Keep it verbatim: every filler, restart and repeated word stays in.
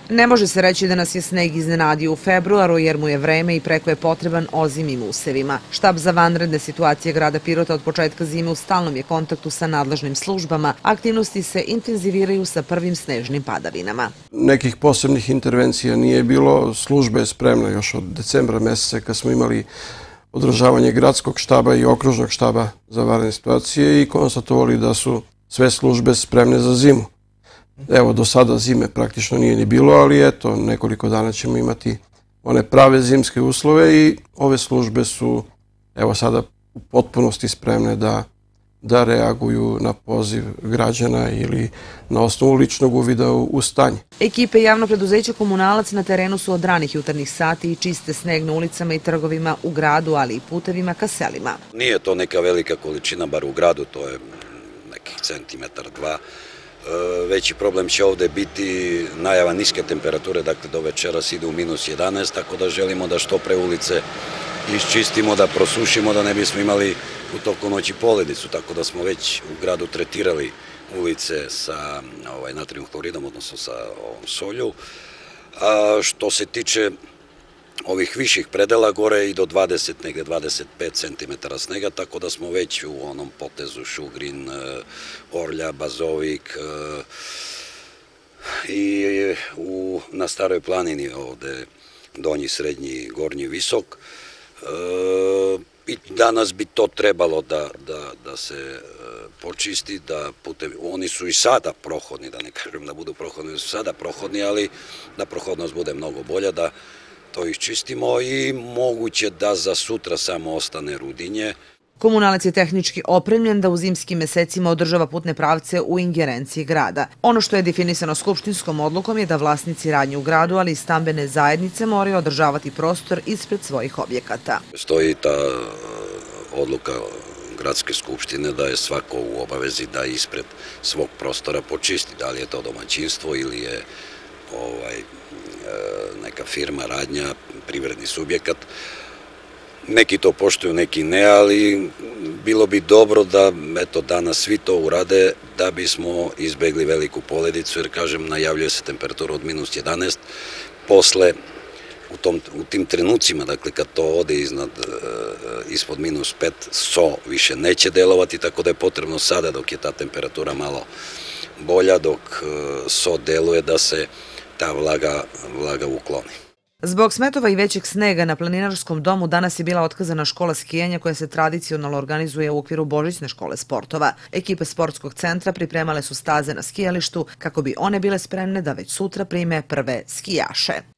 Ne može se reći da nas je sneg iznenadio u februaru jer mu je vreme i preko je potreban ozimim usevima. Štab za vanredne situacije grada Pirota od početka zime u stalnom je kontaktu sa nadležnim službama. Aktivnosti se intenziviraju sa prvim snežnim padavinama. Nekih posebnih intervencija nije bilo. Služba je spremna još od decembra meseca kad smo imali održavanje gradskog štaba i okružnog štaba za vanredne situacije i konstatovali da su sve službe spremne za zimu. Evo, do sada zime praktično nije ni bilo, ali eto, nekoliko dana ćemo imati one prave zimske uslove i ove službe su, evo, sada u potpunosti spremne da, da reaguju na poziv građana ili na osnovu ličnog uvida u, u stanje. Ekipe javnog preduzeća Komunalac na terenu su od ranih jutarnjih sati i čiste sneg na ulicama i trgovima u gradu, ali i putevima ka selima. Nije to neka velika količina, bar u gradu, to je nekih centimetar, dva. Veći problem će ovde biti najava niske temperature, dakle do večeras ide u minus jedanaest, tako da želimo da što pre ulice iščistimo, da prosušimo, da ne bismo imali u toku noći poledicu, tako da smo već u gradu tretirali ulice sa ovaj, natrijum hloridom, odnosno sa ovom solju. A što se tiče ovih viših predela, gore i do dvadeset, negde dvadeset pet centimetara snega, tako da smo već u onom potezu Šugrin, Orlja, Bazovik i u, na Staroj planini ovde Donji, Srednji, Gornji, Visok. I danas bi to trebalo da, da, da se počisti, da putevi, oni su i sada prohodni, da ne kažem da budu prohodni, su sada prohodni, ali da prohodnost bude mnogo bolja, da to iščistimo i moguće da za sutra samo ostane Rudinje. Komunalac je tehnički opremljen da u zimskim mesecima održava putne pravce u ingerenciji grada. Ono što je definisano skupštinskom odlukom je da vlasnici radnje u gradu, ali i stambene zajednice moraju održavati prostor ispred svojih objekata. Stoji ta odluka gradske skupštine da je svako u obavezi da ispred svog prostora počisti. Da li je to domaćinstvo ili je ovaj, neka firma, radnja, privredni subjekat. Neki to poštuju, neki ne, ali bilo bi dobro da eto, danas svi to urade da bismo izbegli veliku poledicu, jer kažem, najavljuje se temperatura od minus jedanaest. Posle, u, tom, u tim trenucima, dakle kad to ode iznad, ispod minus pet, so više neće delovati, tako da je potrebno sada dok je ta temperatura malo bolja, dok so deluje da se ta vlaga, vlaga ukloni. Zbog smetova i većeg snega na planinarskom domu danas je bila otkazana škola skijanja koja se tradicionalno organizuje u okviru Božićne škole sportova. Ekipe sportskog centra pripremale su staze na skijalištu kako bi one bile spremne da već sutra prime prve skijaše.